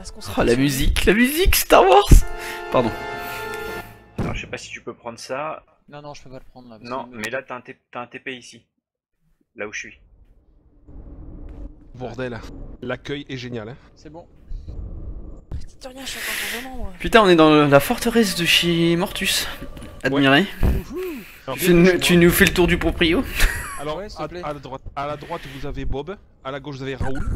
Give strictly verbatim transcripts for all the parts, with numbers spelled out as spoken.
se concentrer. Oh la sur- musique, la musique Star Wars. Pardon. Alors je sais pas si tu peux prendre ça. Non, non, je peux pas le prendre là. parce Non, que- mais là t'as un, T- t'as un T P ici. Là où je suis. Bordel. L'accueil est génial. Hein. C'est bon. De rien, je suis encore vraiment moi. Putain, on est dans la forteresse de chez Mortus. Admirez. Alors, Tu, nous- tu nous fais le tour du proprio. Alors, Ouais, s'il te à, plaît. à la droite, à la droite, vous avez Bob. À la gauche, vous avez Raoul.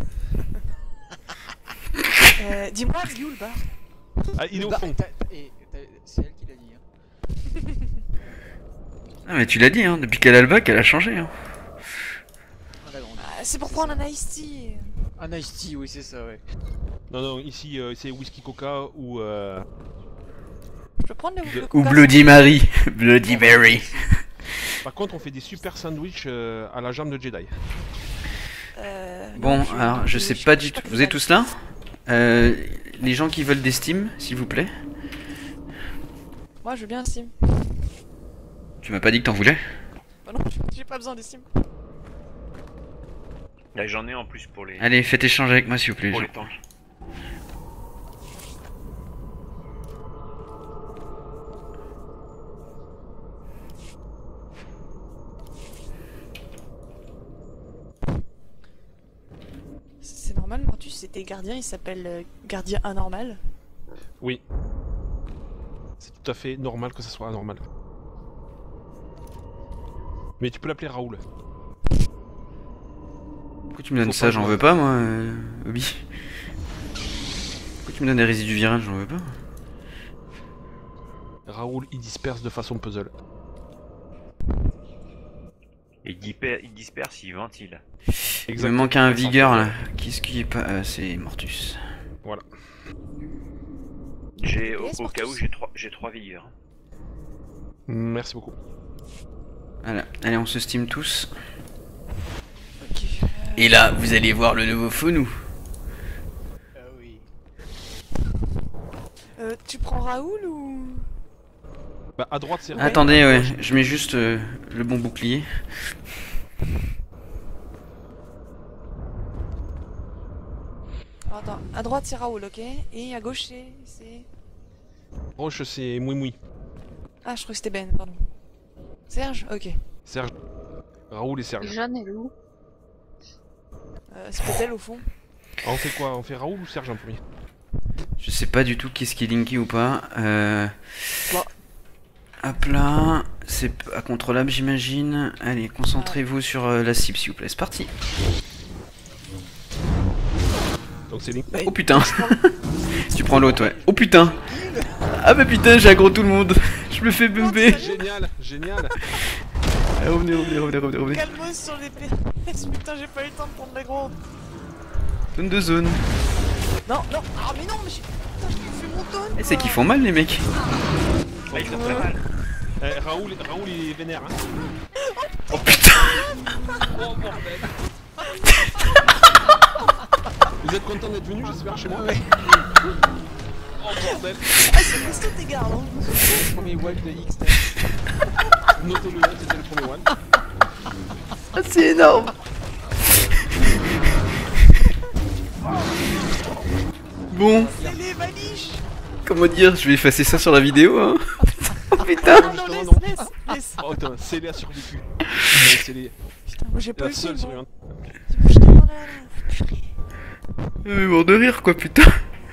Euh, Dis-moi, il est où le bar? Ah, il est au Bah, fond. t'as- et t'as- C'est elle qui l'a dit. Hein. Ah mais tu l'as dit, hein, depuis qu'elle a le bac, elle a changé. Hein. Ah, la grande. Ah, c'est pour prendre un iced tea. Un Ice Tea, oui, c'est ça, ouais. Non, non, ici, euh, c'est whisky coca ou... Euh... Je peux prendre le, le Ou coca Bloody Mary. Bloody Mary. Par contre, on fait des super sandwichs euh, à la jambe de Jedi. Euh, Bon, non, je- alors je sais pas du tout. Vous êtes tous là euh, Les gens qui veulent des Steam, s'il vous plaît. Moi, je veux bien un Steam. Tu m'as pas dit que t'en voulais? Bah non, j'ai pas besoin des Steam. Là j'en ai en plus pour les, Allez, faites échanger avec moi, s'il vous plaît. pour les les gens. tanks. C'est normal, Mortus, c'était gardien, il s'appelle euh, gardien anormal. Oui. C'est tout à fait normal que ça soit anormal. Mais tu peux l'appeler Raoul. Pourquoi tu me donnes Faut ça? pas J'en jouer. veux pas, moi, euh, Obi. Pourquoi tu me donnes des résidus virales? J'en veux pas. Raoul, il disperse de façon puzzle. Et il, disper- il disperse, il ventile. Il me manque un vigueur là. Qu'est-ce qui est pas. Euh, c'est Mortus. Voilà. J'ai au, Yes, au cas où Marcus. j'ai trois, j'ai trois vigueurs. Merci beaucoup. Voilà. Allez, on se steam tous. Ok. Et là, vous allez voir le nouveau Founou. Ah oui. Euh, tu prends Raoul ou... Bah, à droite, c'est Ouais. Raoul. Attendez, ouais, je mets juste euh, le bon bouclier. Alors, attends, à droite c'est Raoul, ok? Et à gauche c'est... c'est... Roche, c'est Moui Moui. Ah, je crois que c'était Ben, pardon. Serge? Ok. Serge. Raoul et Serge. Jeanne est où? Euh, c'est peut-être elle au fond. Ah, on fait quoi? On fait Raoul ou Serge en premier? Je sais pas du tout qu'est-ce qui est linké ou pas. Euh... Bon. Hop là. C'est incontrôlable, j'imagine. Allez, concentrez-vous sur euh, la cible, s'il vous plaît. C'est parti. Donc c'est Link. Oh putain. Tu prends l'autre, ouais. Oh putain. Ah bah putain, j'ai aggro tout le monde. Je me fais bumper. Génial, génial. Allez, revenez, revenez, revenez, revenez, revenez. Calmos sur les P S, putain, j'ai pas eu le temps de prendre l'aggro. Zone de zone. Non, non, ah mais non, mais j'ai... Putain, je fais mon tonne. Eh, c'est qu'ils font mal, les mecs. Ah, il fait très mal. Eh, Raoul, Raoul, il est vénère. Hein. Oh putain. Oh bordel. Vous êtes content d'être venu, j'espère, chez moi? Oh bordel. Ah, c'est parce que t'es garde, hein. Premier wipe de X. Notez-le, c'était le premier one. Ah, c'est énorme. Bon, C'est les valiches. comment dire, je vais effacer ça sur la vidéo, hein. Oh putain. Ah non, justement, laisse, non. laisse, laisse. Oh putain, Célé a survécu. Ouais, Célé, Putain, moi j'ai pas la eu le seule film, moi. survivante. Dis-moi, je t'en ai là, là. Euh, mort de rire, quoi, putain.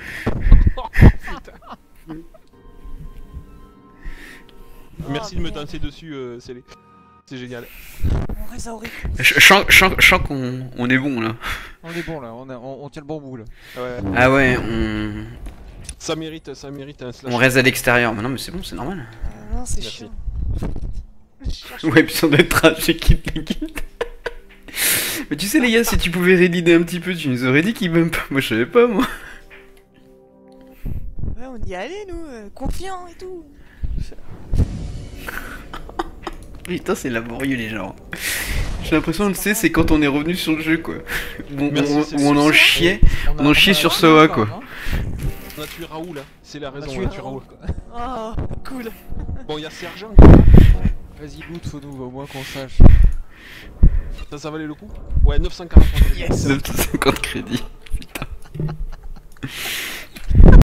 Merci de me danser dessus, euh, Célé. C'est génial. On reste à horrible. Je je sens je sens- je sens qu'on on est bon, là. On est bon là, on, a- on, on tient le bon bout là. Ouais. Ah ouais, on, Ça mérite, ça mérite un slash. on reste à l'extérieur. Mais non, mais c'est bon, c'est normal. Euh, non, c'est Merci. chiant. Je cherche- Ouais, puis on doit être trash, équipe, l'équipe. Mais tu sais, les gars, si tu pouvais rédider un petit peu, tu nous aurais dit qu'il bump. Moi, je savais pas, moi. Ouais, on y allait, nous, euh, confiants et tout. Putain, c'est laborieux, les gens. J'ai l'impression, tu sais, c'est quand on est revenu sur le jeu, quoi. Bon, Merci, on, c'est où on en sûr. chiait. a- On en chie a- sur on a- Soa, on a- quoi. hein. On a tué Raoul, hein. C'est la On a raison, tué on a tué Raoul. Raoul. Oh, cool. Bon, il y a Sergent. Vas-y, loot, faut nous, au moins qu'on sache. Ça, ça valait le coup? Ouais, neuf cent quarante. Yes. neuf cent cinquante crédits.